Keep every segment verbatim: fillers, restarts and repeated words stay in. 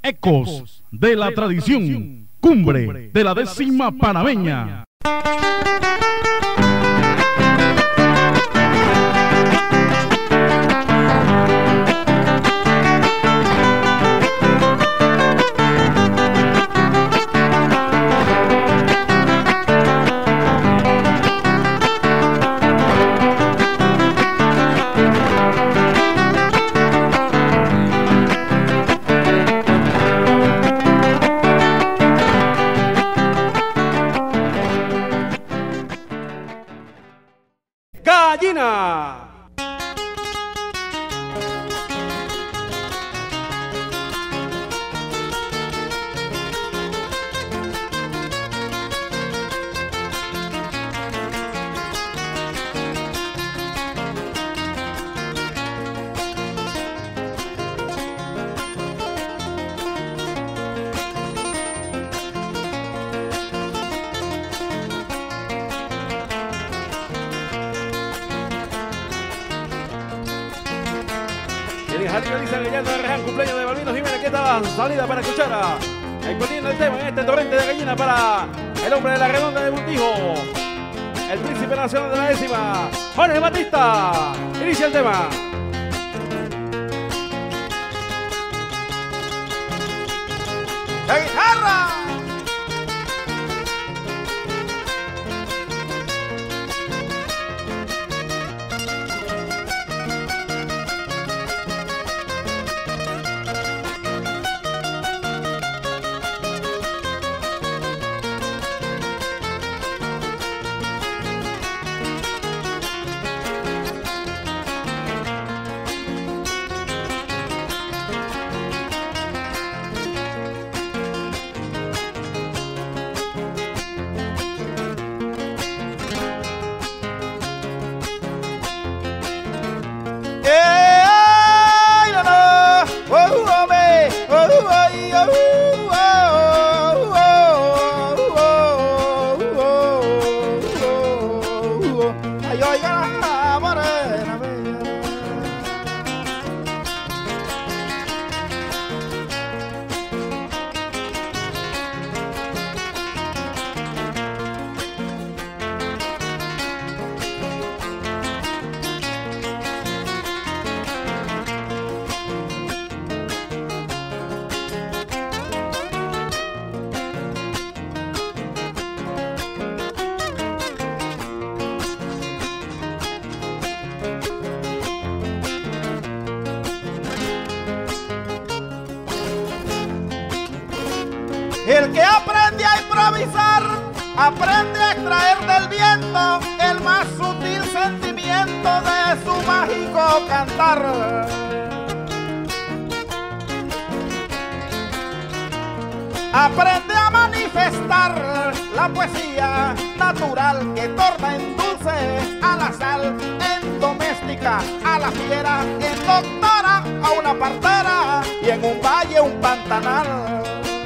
Ecos de la tradición, cumbre de la décima panameña. Gallina. Jardín Alicia Guillando de Reján, cumpleaños de Balbino Jiménez, que estaba salida para Cuchara. Exponiendo el tema en este torrente de gallina para el hombre de la redonda de Montijo, el príncipe nacional de la décima, Jorge Batista. Inicia el tema. ¡La guitarra! El que aprende a improvisar, aprende a extraer del viento el más sutil sentimiento de su mágico cantar. Aprende a manifestar la poesía natural que torna en dulce a la sal, en doméstica a la fiera, en doctora a una partera y en un valle un pantanal.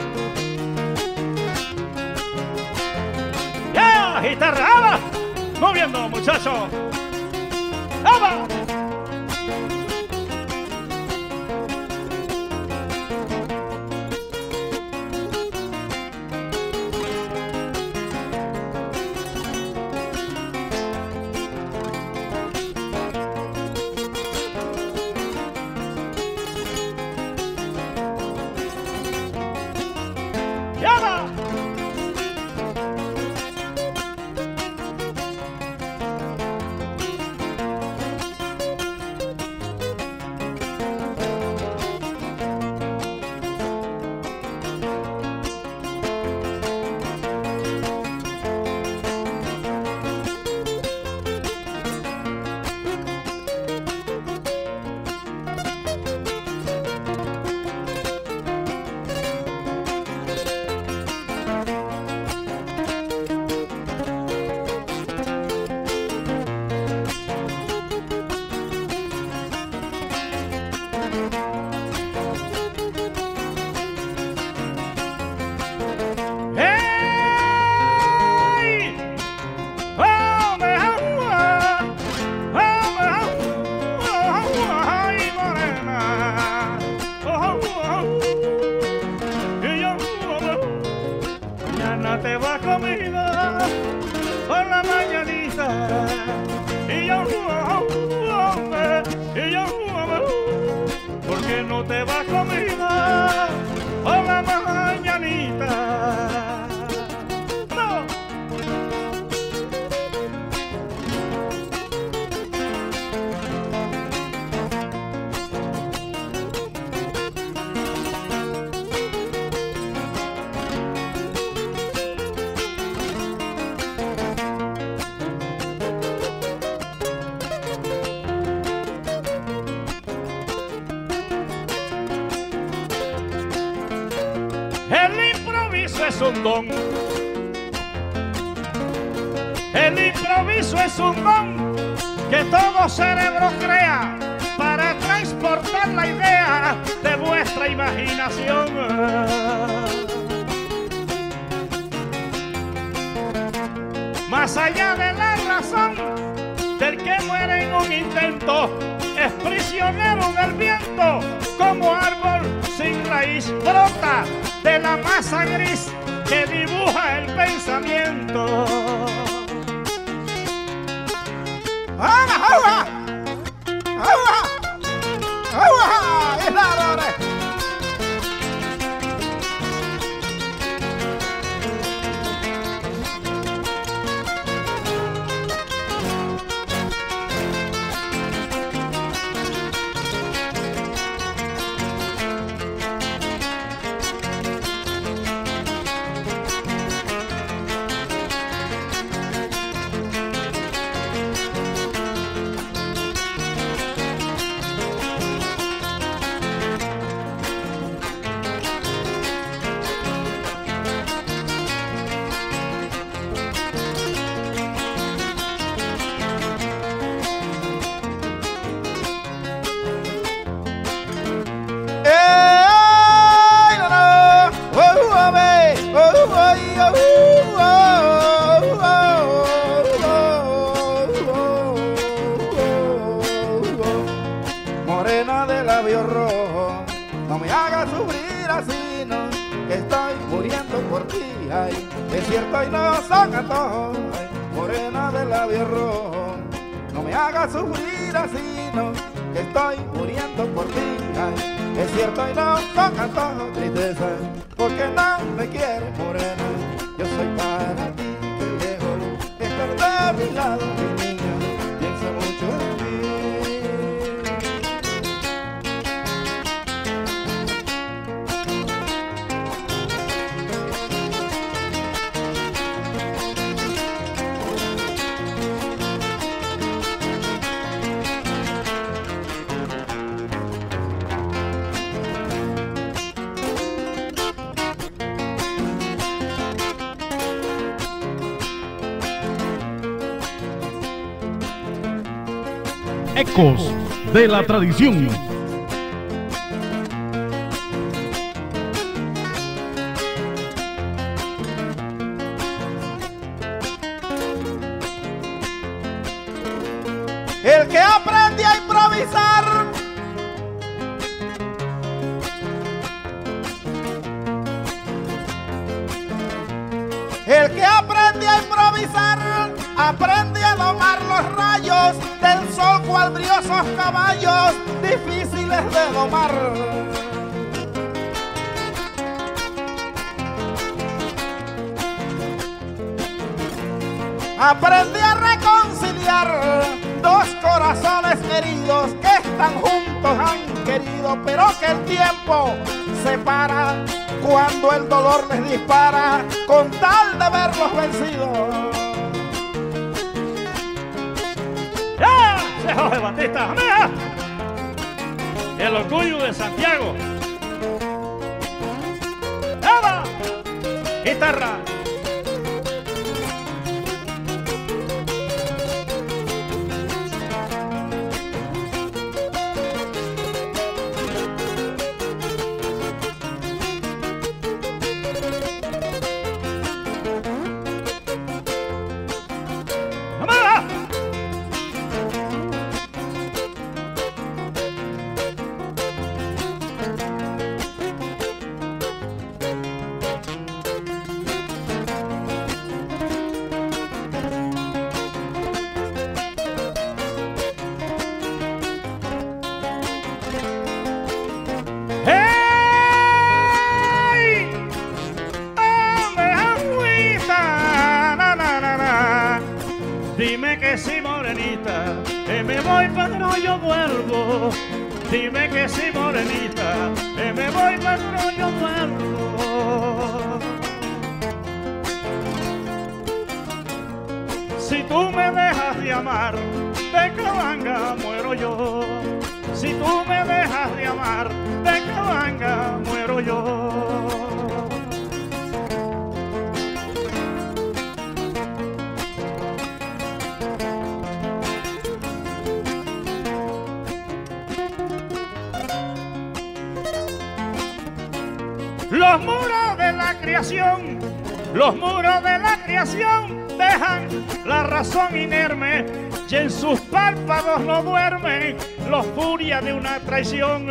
¡Ya! ¡Guitarra! ¡Aba! ¡Moviendo, muchachos! ¡Aba! ¡Llama! te va comida por la mañanita. Y yo, y yo, ¿por qué no te va comida por la mañanita? No. El improviso es un don. El improviso es un don que todo cerebro crea para transportar la idea de vuestra imaginación. Más allá de la razón del que muere en un intento, es prisionero del viento, como árbol sin raíz brota de la masa gris que dibuja el pensamiento. ¡Agua, agua! ¡Agua! ¡Agua! ¡Es la hora! Morena de labios rojos, no me hagas sufrir así, no, que estoy muriendo por ti, ay, es cierto y no son antojos, ay, morena de labios rojos, no me hagas sufrir así, no, que estoy muriendo por ti, ay, es cierto y no son antojos, tristeza, porque no me quieres, morena, yo soy para ti, que lejos de estar de mi lado, mi niña, piensa mucho en mí. Ecos de la tradición. El que aprende a improvisar El que aprende a improvisar aprende a domar los rayos del sol cual briosos caballos difíciles de domar. Aprende a reconciliar dos corazones heridos que están juntos, han querido, pero que el tiempo separa cuando el dolor les dispara con tal de verlos vencidos. ¡Ya! Jorge Batista, ¡mira! El orgullo de Santiago. ¡Eva! Guitarra. voy pero yo vuelvo. Dime que sí, morenita, que me voy pero yo vuelvo. Si tú me dejas de amar, de cabanga muero yo. Si tú me dejas de amar, de cabanga muero yo. Los muros de la creación, los muros de la creación dejan la razón inerme y en sus párpados no duermen los furias de una traición.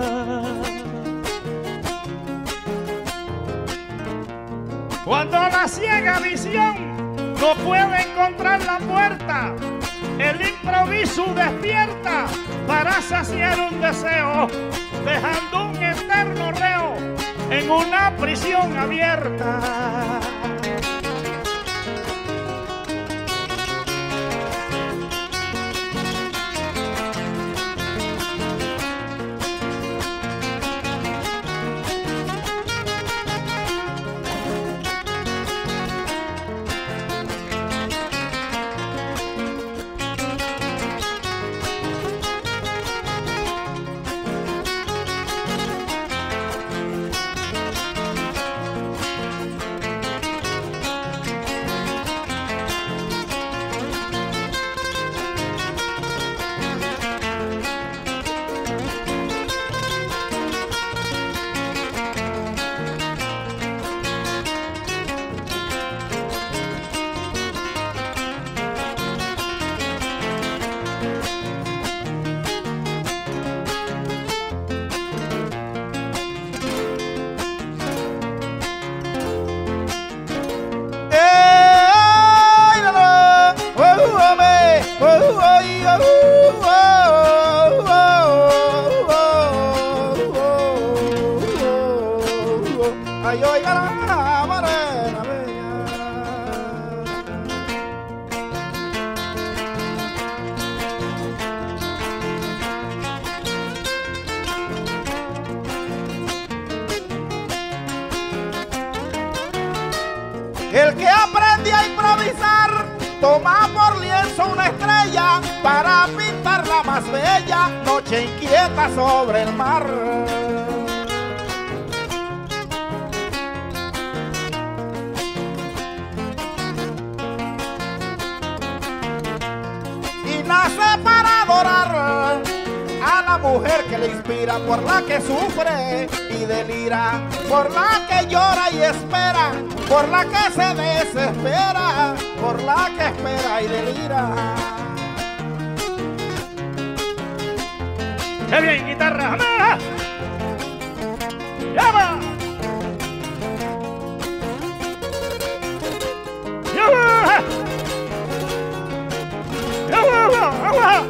Cuando la ciega visión no puede encontrar la puerta, el improviso despierta para saciar un deseo, dejando un eterno reo en una prisión abierta. Ay, oiga la morena bella. El que aprende a improvisar toma por lienzo una estrella para pintarla más bella, noche inquieta sobre el mar. Y nace para adorar a la mujer que le inspira, por la que sufre y delira, por la que llora y espera, por la que se desespera, por la que espera y delira. ¡Qué bien, guitarra! ¡Llama! ¡Llama! ¡Llama! ¡Llama! ¡Llama!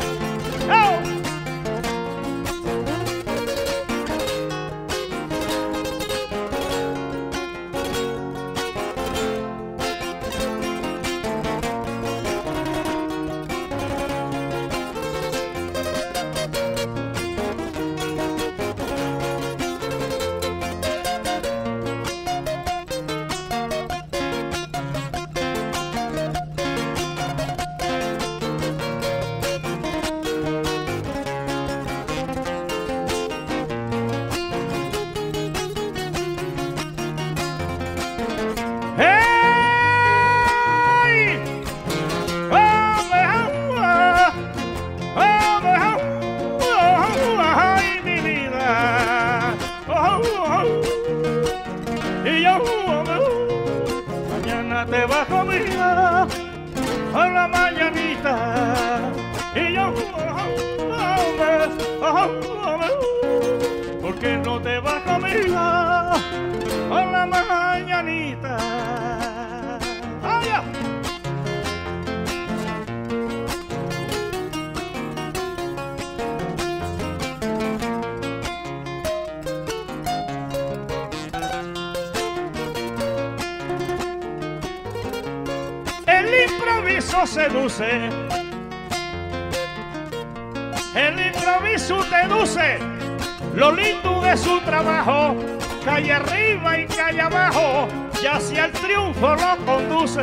Te vas conmigo a la mañanita y yo, ¿por qué no te vas conmigo a la mañanita? ¡Ay, ya! El improviso seduce El improviso deduce lo lindo de su trabajo, calle arriba y calle abajo, y hacia el triunfo lo conduce.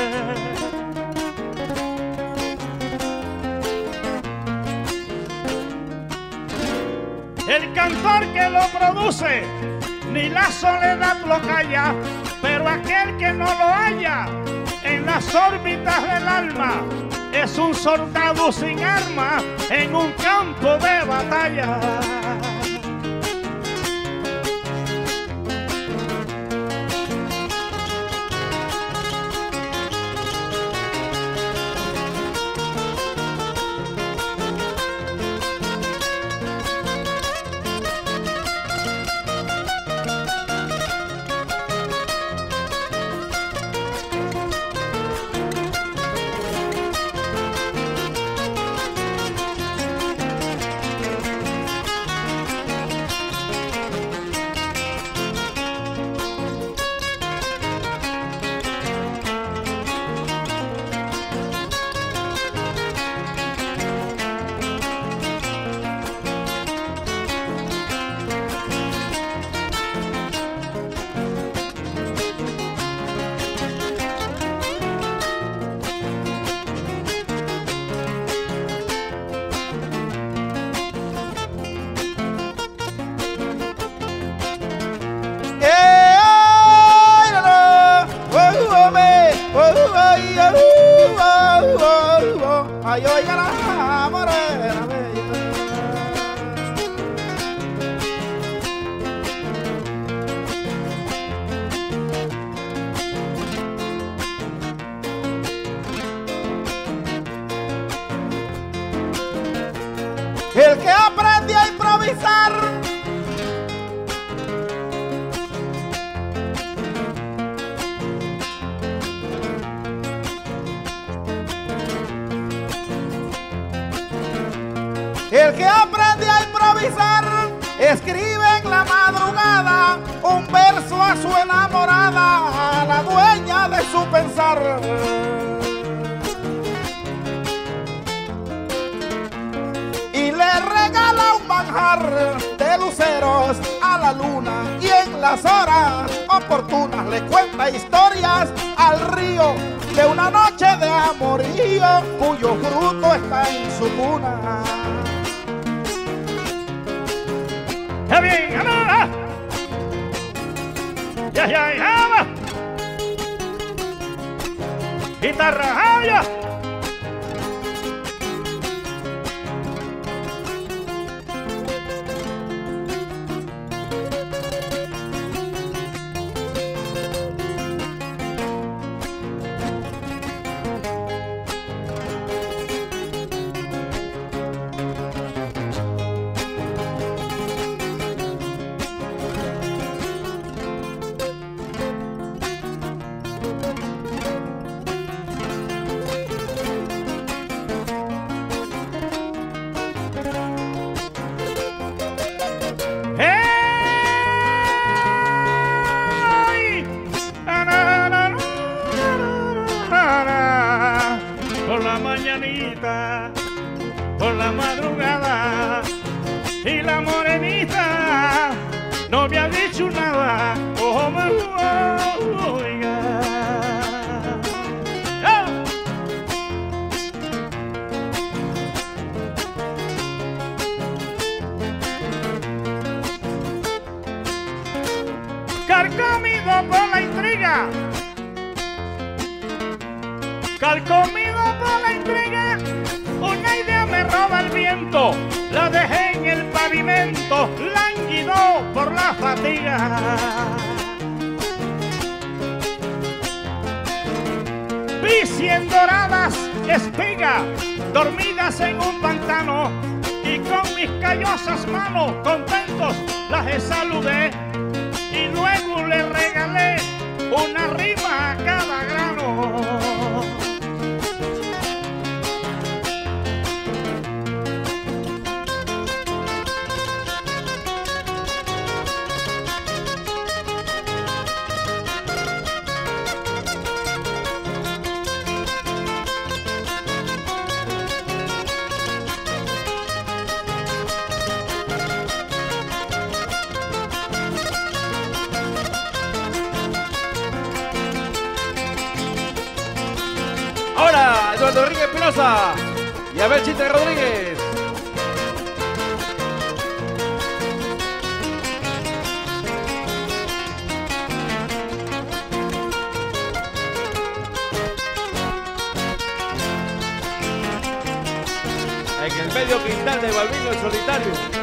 El cantor que lo produce, ni la soledad lo calla, pero aquel que no lo halla en las órbitas del alma es un soldado sin arma en un campo de batalla. Ay, oiga la morena bella. El que aprende a improvisar El que aprende a improvisar, escribe en la madrugada un verso a su enamorada, a la dueña de su pensar. Y le regala un manjar de luceros a la luna, y en las horas oportunas le cuenta historias al río de una noche de amorío cuyo fruto está en su cuna. ¡Ya bien! ¡Anda! ¡Ya, ya, ya! Va. ¡Guitarra, ya! Por la mañanita, por la madrugada, y la morenita no me ha dicho nada. Oh, me oiga. ¡Ah! Carcomido por la intriga, carcomido por la intriga, una idea me roba el viento, la dejé en el pavimento, lánguido por la fatiga. Vi cien doradas espigas dormidas en un pantano, y con mis callosas manos contentos las saludé, y luego le regalé una rima a cada grano. Osvaldo Enrique Espinosa y Abel Chiste Rodríguez. En el medio quintal de Balbino el Solitario.